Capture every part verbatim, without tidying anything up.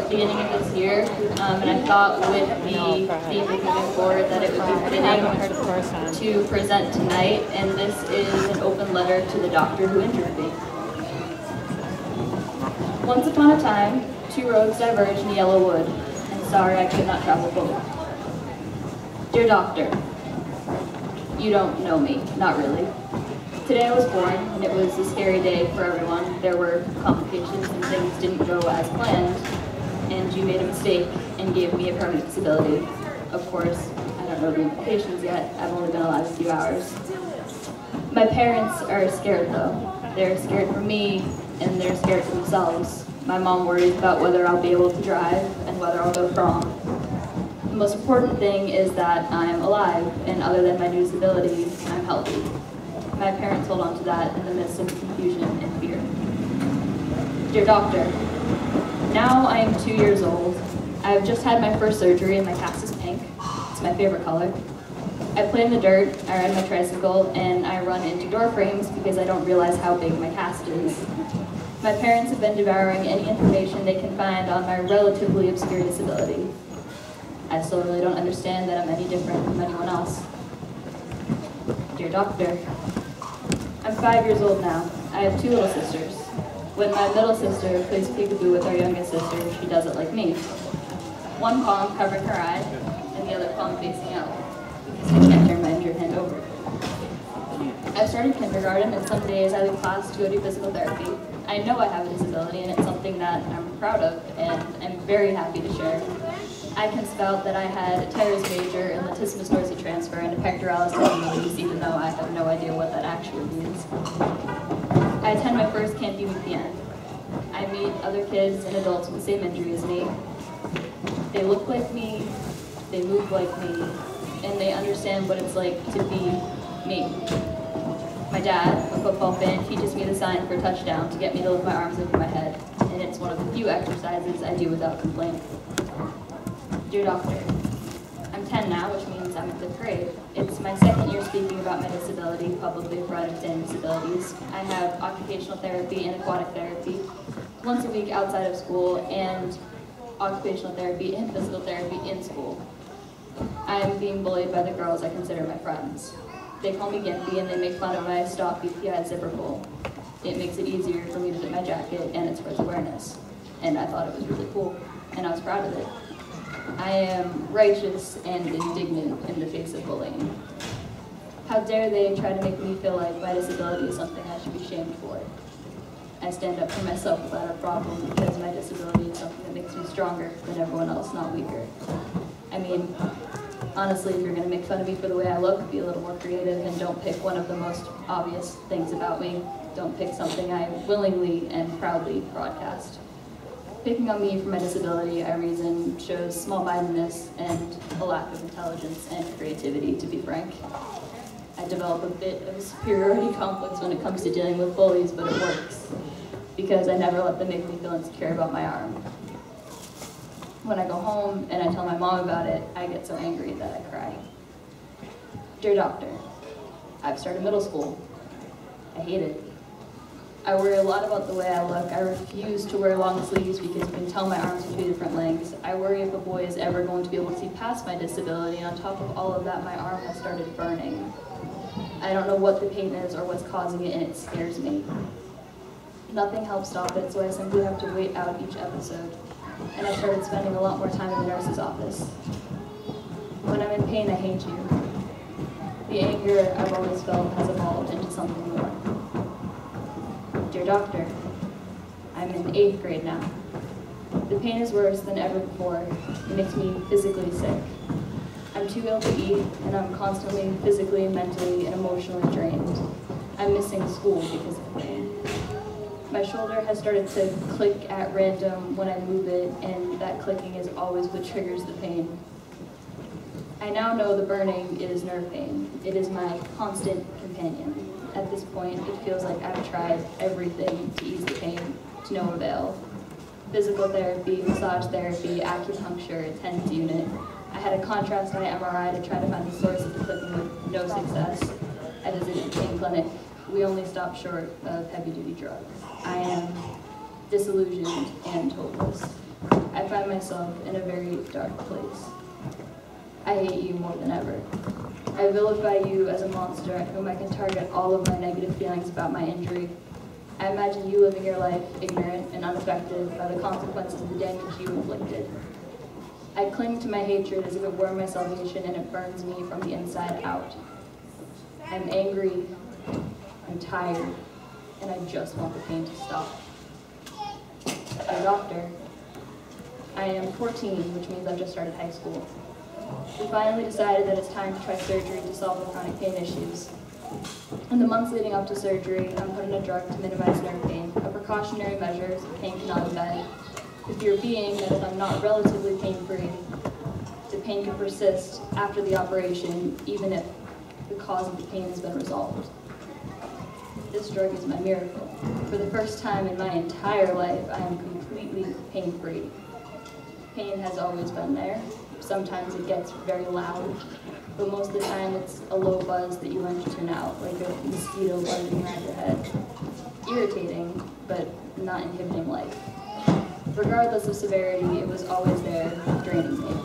beginning of this year, um, and I thought with the theme of moving forward that it would be fitting to present tonight, and this is an open letter to the doctor who injured me. Once upon a time, two roads diverged in yellow wood, and sorry I could not travel both. Dear doctor, you don't know me, not really. Today I was born, and it was a scary day for everyone. There were complications and things didn't go as planned, and you made a mistake and gave me a permanent disability. Of course, I don't know the implications yet. I've only been alive a few hours. My parents are scared though. They're scared for me, and they're scared for themselves. My mom worries about whether I'll be able to drive and whether I'll go prom. The most important thing is that I'm alive, and other than my new disability, I'm healthy. My parents hold on to that in the midst of confusion and fear. Dear doctor, now I am two years old. I've just had my first surgery and my cast is pink. It's my favorite color. I play in the dirt, I ride my tricycle, and I run into door frames because I don't realize how big my cast is. My parents have been devouring any information they can find on my relatively obscure disability. I still really don't understand that I'm any different from anyone else. Dear doctor, I'm five years old now. I have two little sisters. When my middle sister plays peekaboo with our youngest sister, she does it like me. One palm covering her eye, and the other palm facing out, because I can't turn my injured hand over. I've started kindergarten, and some days I leave class to go do physical therapy. I know I have a disability, and it's something that I'm proud of, and I'm very happy to share. I can spout that I had a teres major and latissimus dorsi transfer and a pectoralis tendinosus, even though I have no idea what that actually means. I attend my first Camp U P N. I meet other kids and adults with the same injury as me. They look like me, they move like me, and they understand what it's like to be me. My dad, a football fan, teaches me the sign for touchdown to get me to lift my arms over my head, and it's one of the few exercises I do without complaint. Dear doctor, I'm ten now, which means I'm in fifth grade. It's my second year speaking about my disability publicly for understanding disabilities. I have occupational therapy and aquatic therapy once a week outside of school, and occupational therapy and physical therapy in school. I am being bullied by the girls I consider my friends. They call me Gimpy, and they make fun of my stop B P I zipper pull. It makes it easier for me to zip my jacket, and it spreads awareness. And I thought it was really cool, and I was proud of it. I am righteous and indignant in the face of bullying. How dare they try to make me feel like my disability is something I should be shamed for. I stand up for myself without a problem because my disability is something that makes me stronger than everyone else, not weaker. I mean, honestly, if you're going to make fun of me for the way I look, be a little more creative and don't pick one of the most obvious things about me. Don't pick something I willingly and proudly broadcast. Picking on me for my disability, I reason, shows small-mindedness and a lack of intelligence and creativity, to be frank. I develop a bit of a superiority complex when it comes to dealing with bullies, but it works, because I never let them make me feel insecure about my arm. When I go home and I tell my mom about it, I get so angry that I cry. Dear doctor, I've started middle school. I hate it. I worry a lot about the way I look. I refuse to wear long sleeves because you can tell my arms are two different lengths. I worry if a boy is ever going to be able to see past my disability, and on top of all of that, my arm has started burning. I don't know what the pain is or what's causing it, and it scares me. Nothing helps stop it, so I simply have to wait out each episode. And I started spending a lot more time in the nurse's office. When I'm in pain, I hate you. The anger I've always felt has evolved into something more. Dear doctor, I'm in eighth grade now. The pain is worse than ever before. It makes me physically sick. I'm too ill to eat, and I'm constantly physically, mentally, and emotionally drained. I'm missing school because of pain. My shoulder has started to click at random when I move it, and that clicking is always what triggers the pain. I now know the burning is nerve pain. It is my constant companion. At this point, it feels like I've tried everything to ease the pain, to no avail. Physical therapy, massage therapy, acupuncture, a TENS unit. I had a contrast eye M R I to try to find the source of the clicking with no success. I visited a pain clinic. We only stopped short of heavy-duty drugs. I am disillusioned and hopeless. I find myself in a very dark place. I hate you more than ever. I vilify you as a monster at whom I can target all of my negative feelings about my injury. I imagine you living your life ignorant and unaffected by the consequences of the damage you inflicted. I cling to my hatred as if it were my salvation, and it burns me from the inside out. I'm angry, I'm tired, and I just want the pain to stop. Dear doctor, I am fourteen, which means I've just started high school. We finally decided that it's time to try surgery to solve the chronic pain issues. In the months leading up to surgery, I'm put on a drug to minimize nerve pain, a precautionary measure so pain cannot embed. The fear being that if I'm not relatively pain-free, the pain could persist after the operation, even if the cause of the pain has been resolved. This drug is my miracle. For the first time in my entire life, I am completely pain-free. Pain has always been there. Sometimes it gets very loud, but most of the time it's a low buzz that you learn to tune out, like a mosquito buzzing around your head. Irritating, but not inhibiting life. Regardless of severity, it was always there, draining me.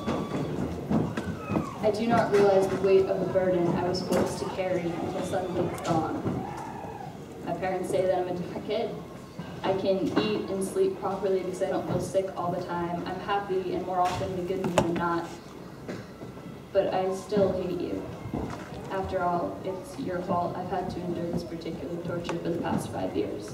I do not realize the weight of the burden I was forced to carry until suddenly it's gone. My parents say that I'm a different kid. I can eat and sleep properly because I don't feel sick all the time. I'm happy and more often in a good mood than not. But I still hate you. After all, it's your fault I've had to endure this particular torture for the past five years.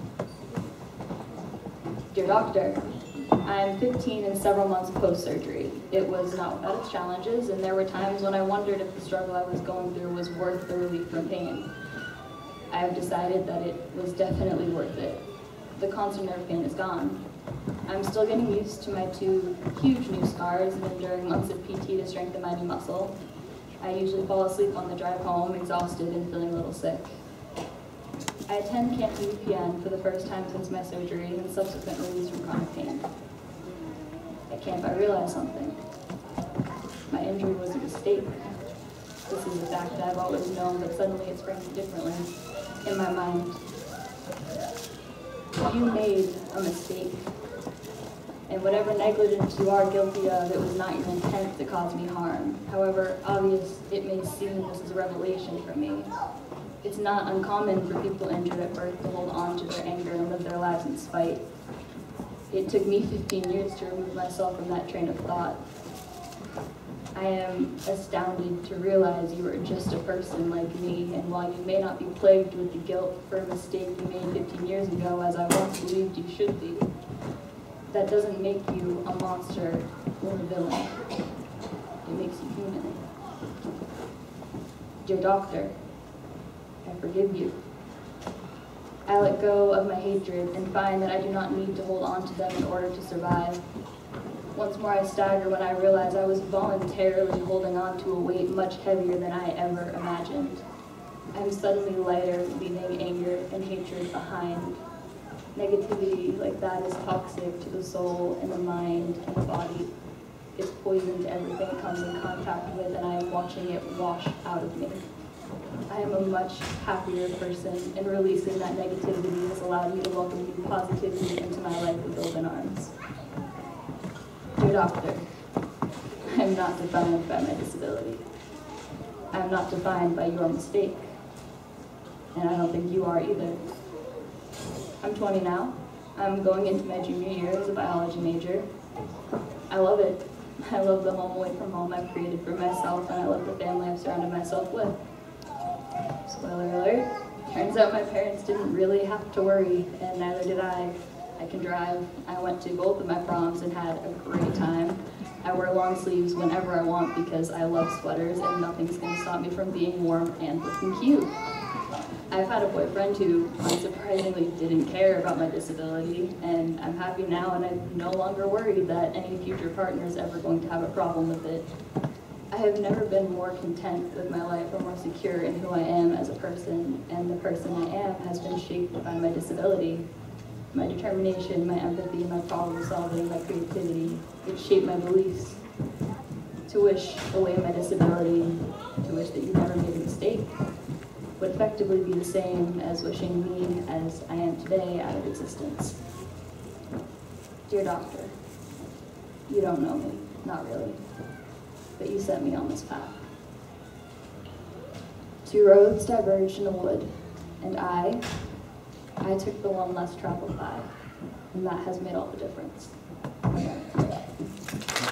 Dear doctor, I'm fifteen and several months post-surgery. It was not without its challenges, and there were times when I wondered if the struggle I was going through was worth the relief from pain. I have decided that it was definitely worth it. The constant nerve pain is gone. I'm still getting used to my two huge new scars and enduring months of P T to strengthen my new muscle. I usually fall asleep on the drive home, exhausted and feeling a little sick. I attend Camp U P N for the first time since my surgery and subsequent release from chronic pain. At camp, I realized something. My injury was a mistake. This is a fact that I've always known, but suddenly it's framed differently in my mind. You made a mistake. And whatever negligence you are guilty of, it was not your intent to cause me harm. However obvious it may seem, this is a revelation for me. It's not uncommon for people injured at birth to hold on to their anger and live their lives in spite. It took me fifteen years to remove myself from that train of thought. I am astounded to realize you are just a person like me, and while you may not be plagued with the guilt for a mistake you made fifteen years ago, as I once believed you should be, that doesn't make you a monster or a villain. It makes you human. Dear doctor, I forgive you. I let go of my hatred and find that I do not need to hold on to them in order to survive. Once more I stagger when I realize I was voluntarily holding on to a weight much heavier than I ever imagined. I am suddenly lighter, leaving anger and hatred behind. Negativity like that is toxic to the soul and the mind and the body. It's poison to everything it comes in contact with, and I am watching it wash out of me. I am a much happier person, and releasing that negativity has allowed me to welcome new positivity into my life with open arms. Dear doctor, I am not defined by my disability. I am not defined by your mistake, and I don't think you are either. I'm twenty now. I'm going into my junior year as a biology major. I love it. I love the home away from home I've created for myself, and I love the family I've surrounded myself with. Spoiler alert, turns out my parents didn't really have to worry, and neither did I. I can drive. I went to both of my proms and had a great time. I wear long sleeves whenever I want because I love sweaters, and nothing's going to stop me from being warm and looking cute. I've had a boyfriend who unsurprisingly didn't care about my disability, and I'm happy now, and I'm no longer worried that any future partner is ever going to have a problem with it. I have never been more content with my life or more secure in who I am as a person, and the person I am has been shaped by my disability. My determination, my empathy, my problem solving, my creativity, it shaped my beliefs. To wish away my disability, to wish that you never made a mistake, would effectively be the same as wishing me as I am today out of existence. Dear doctor, You don't know me, not really, but you set me on this path. Two roads diverged in a wood, and I, I took the one less traveled by, and that has made all the difference.